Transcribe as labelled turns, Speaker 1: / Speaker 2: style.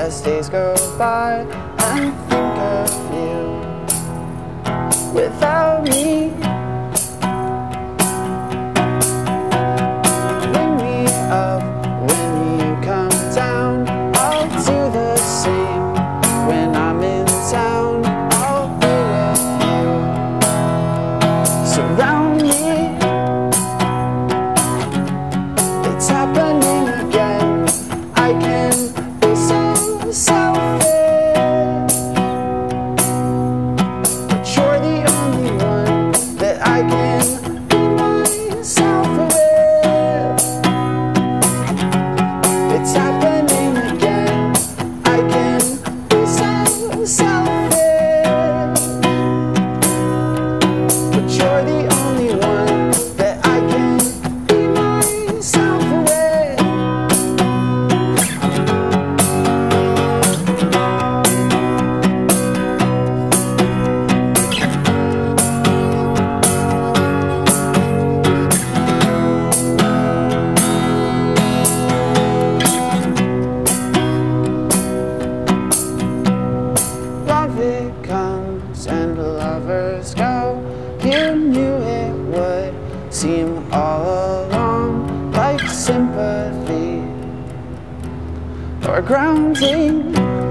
Speaker 1: as days go by and think of you without me. Bring me up when you come down. I'll do the same when I'm in town. I'll be with you, surround me. It's happening again. I can be so selfish, but you're the only one that I can be myself with. It's happening again. I can be so selfish, but you're the only one that I can be myself with. Love it comes and lovers go. You knew it would seem all along like sympathy or grounding.